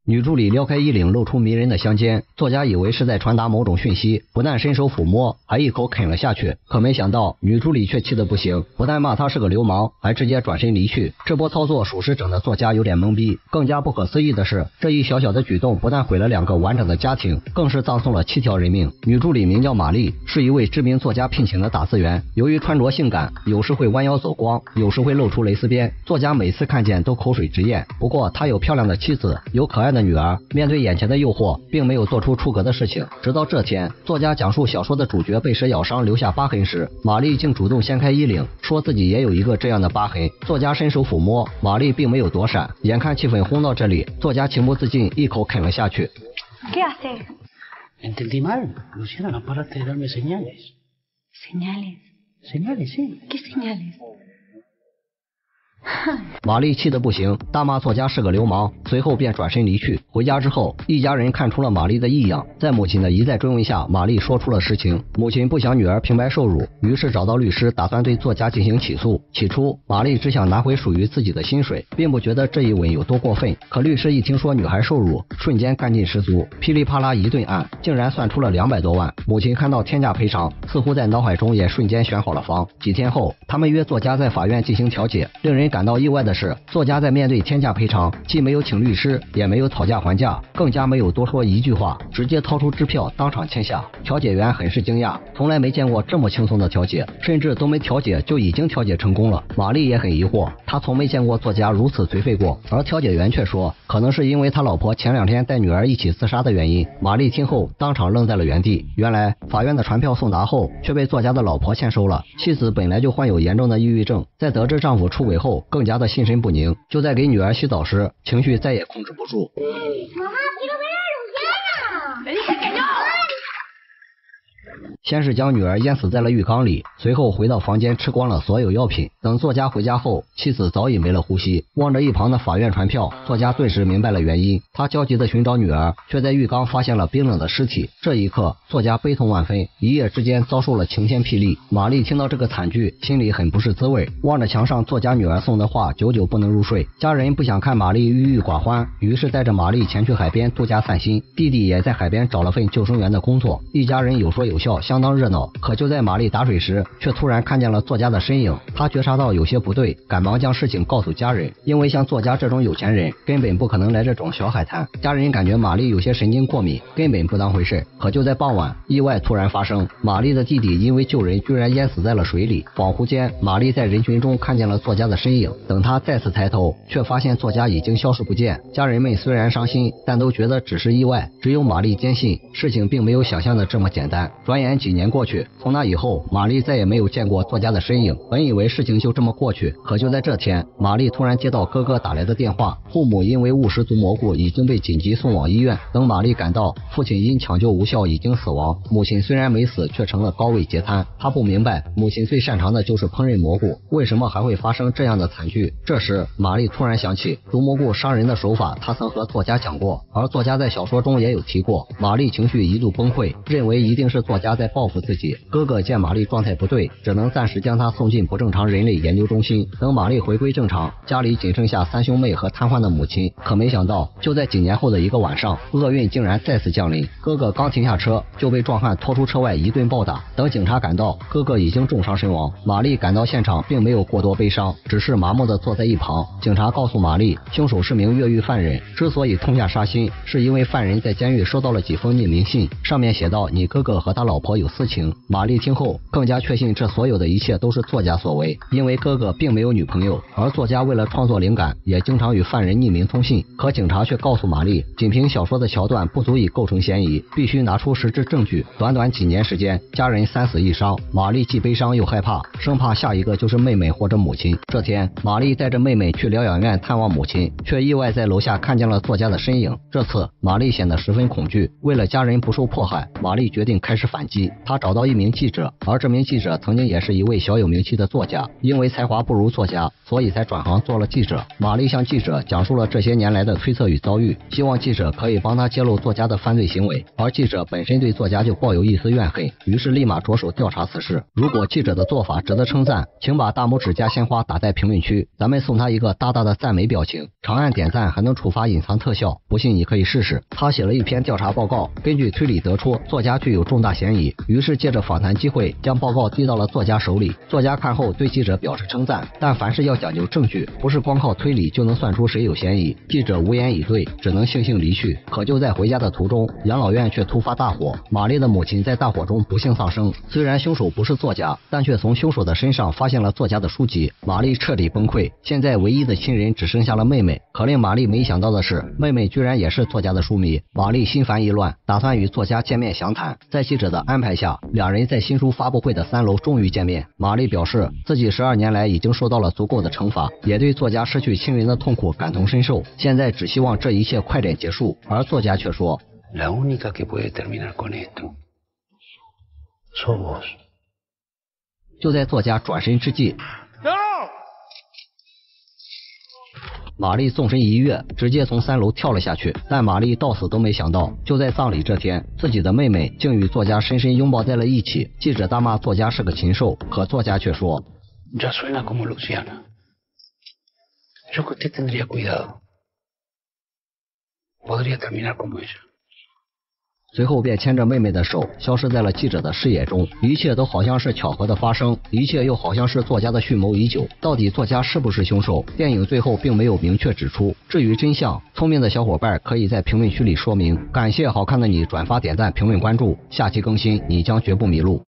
女助理撩开衣领，露出迷人的香肩，作家以为是在传达某种讯息，不但伸手抚摸，还一口啃了下去。可没想到，女助理却气得不行，不但骂他是个流氓，还直接转身离去。这波操作属实整得作家有点懵逼。更加不可思议的是，这一小小的举动不但毁了2个完整的家庭，更是葬送了7条人命。女助理名叫玛丽，是一位知名作家聘请的打字员。由于穿着性感，有时会弯腰走光，有时会露出蕾丝边，作家每次看见都口水直咽。不过他有漂亮的妻子，有可爱的女儿，面对眼前的诱惑，并没有做出出格的事情。直到这天，作家讲述小说的主角被蛇咬伤留下疤痕时，玛丽竟主动掀开衣领，说自己也有一个这样的疤痕。作家伸手抚摸，玛丽并没有躲闪。眼看气氛轰到这里，作家情不自禁一口啃了下去。 ¿Qué hace? Entendí mal. Luciana, no paraste de darme señales. ¿Señales? Señales, sí. ¿Qué señales? 玛丽气得不行，大骂作家是个流氓，随后便转身离去。回家之后，一家人看出了玛丽的异样，在母亲的一再追问下，玛丽说出了实情。母亲不想女儿平白受辱，于是找到律师，打算对作家进行起诉。起初，玛丽只想拿回属于自己的薪水，并不觉得这一吻有多过分。可律师一听说女孩受辱，瞬间干劲十足，噼里啪啦一顿按，竟然算出了200多万。母亲看到天价赔偿，似乎在脑海中也瞬间选好了房。几天后，他们约作家在法院进行调解。令人感到意外的是，作家在面对天价赔偿，既没有请律师，也没有讨价还价，更加没有多说一句话，直接掏出支票当场签下。调解员很是惊讶，从来没见过这么轻松的调解，甚至都没调解就已经调解成功了。玛丽也很疑惑，她从没见过作家如此颓废过，而调解员却说，可能是因为他老婆前2天带女儿一起自杀的原因。玛丽听后当场愣在了原地。原来法院的传票送达后，却被作家的老婆签收了。妻子本来就患有严重的抑郁症，在得知丈夫出轨后，更加的心神不宁，就在给女儿洗澡时，情绪再也控制不住。先是将女儿淹死在了浴缸里，随后回到房间吃光了所有药品。等作家回家后，妻子早已没了呼吸。望着一旁的法院传票，作家顿时明白了原因。他焦急地寻找女儿，却在浴缸发现了冰冷的尸体。这一刻，作家悲痛万分，一夜之间遭受了晴天霹雳。玛丽听到这个惨剧，心里很不是滋味，望着墙上作家女儿送的话，久久不能入睡。家人不想看玛丽郁郁寡欢，于是带着玛丽前去海边度假散心。弟弟也在海边找了份救生员的工作，一家人有说有笑，相当热闹。可就在玛丽打水时，却突然看见了作家的身影。她觉察到有些不对，赶忙将事情告诉家人。因为像作家这种有钱人，根本不可能来这种小海滩。家人感觉玛丽有些神经过敏，根本不当回事。可就在傍晚，意外突然发生，玛丽的弟弟因为救人，居然淹死在了水里。恍惚间，玛丽在人群中看见了作家的身影。等她再次抬头，却发现作家已经消失不见。家人们虽然伤心，但都觉得只是意外。只有玛丽坚信，事情并没有想象的这么简单。转眼几年过去，从那以后，玛丽再也没有见过作家的身影。本以为事情就这么过去，可就在这天，玛丽突然接到哥哥打来的电话，父母因为误食毒蘑菇已经被紧急送往医院。等玛丽赶到，父亲因抢救无效已经死亡，母亲虽然没死，却成了高位截瘫。她不明白，母亲最擅长的就是烹饪蘑菇，为什么还会发生这样的惨剧？这时，玛丽突然想起毒蘑菇伤人的手法，她曾和作家讲过，而作家在小说中也有提过。玛丽情绪一度崩溃，认为一定是作家在报复自己。哥哥见玛丽状态不对，只能暂时将她送进不正常人类研究中心。等玛丽回归正常，家里仅剩下3兄妹和瘫痪的母亲。可没想到，就在几年后的一个晚上，厄运竟然再次降临。哥哥刚停下车，就被壮汉拖出车外一顿暴打。等警察赶到，哥哥已经重伤身亡。玛丽赶到现场，并没有过多悲伤，只是麻木地坐在一旁。警察告诉玛丽，凶手是名越狱犯人，之所以痛下杀心，是因为犯人在监狱收到了几封匿名信，上面写道你哥哥和他老婆有私情。玛丽听后更加确信这所有的一切都是作家所为，因为哥哥并没有女朋友，而作家为了创作灵感，也经常与犯人匿名通信。可警察却告诉玛丽，仅凭小说的桥段不足以构成嫌疑，必须拿出实质证据。短短几年时间，家人3死1伤，玛丽既悲伤又害怕，生怕下一个就是妹妹或者母亲。这天，玛丽带着妹妹去疗养院探望母亲，却意外在楼下看见了作家的身影。这次，玛丽显得十分恐惧，为了家人不受迫害，玛丽决定开始反击。 他找到一名记者，而这名记者曾经也是一位小有名气的作家，因为才华不如作家，所以才转行做了记者。玛丽向记者讲述了这些年来的推测与遭遇，希望记者可以帮他揭露作家的犯罪行为。而记者本身对作家就抱有一丝怨恨，于是立马着手调查此事。如果记者的做法值得称赞，请把大拇指加鲜花打在评论区，咱们送他一个大大的赞美表情。长按点赞还能触发隐藏特效，不信你可以试试。他写了一篇调查报告，根据推理得出作家具有重大嫌疑，于是借着访谈机会将报告递到了作家手里。作家看后对记者表示称赞，但凡事要讲究证据，不是光靠推理就能算出谁有嫌疑。记者无言以对，只能悻悻离去。可就在回家的途中，养老院却突发大火，玛丽的母亲在大火中不幸丧生。虽然凶手不是作家，但却从凶手的身上发现了作家的书籍，玛丽彻底崩溃。现在唯一的亲人只剩下了妹妹，可令玛丽没想到的是，妹妹居然也是作家的书迷。玛丽心烦意乱，打算与作家见面详谈。在记者的安排下，两人在新书发布会的3楼终于见面。玛丽表示自己12年来已经受到了足够的惩罚，也对作家失去亲人的痛苦感同身受，现在只希望这一切快点结束。而作家却说 La única que puede terminar con esto sos vos。 就在作家转身之际，玛丽纵身一跃，直接从3楼跳了下去。但玛丽到死都没想到，就在葬礼这天，自己的妹妹竟与作家深深拥抱在了一起。记者大骂作家是个禽兽，可作家却说 Ya suena como Luciana. Yo que usted tendría cuidado. Podría terminar como ella。 随后便牵着妹妹的手消失在了记者的视野中，一切都好像是巧合的发生，一切又好像是作家的蓄谋已久。到底作家是不是凶手？电影最后并没有明确指出。至于真相，聪明的小伙伴可以在评论区里说明。感谢好看的你转发点赞评论关注，下期更新你将绝不迷路。